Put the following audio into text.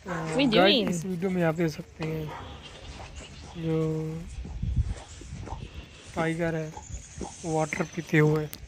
What are you guys doing? इस video में आप देख सकते हैं जो टाइगर है वाटर पीते हुए।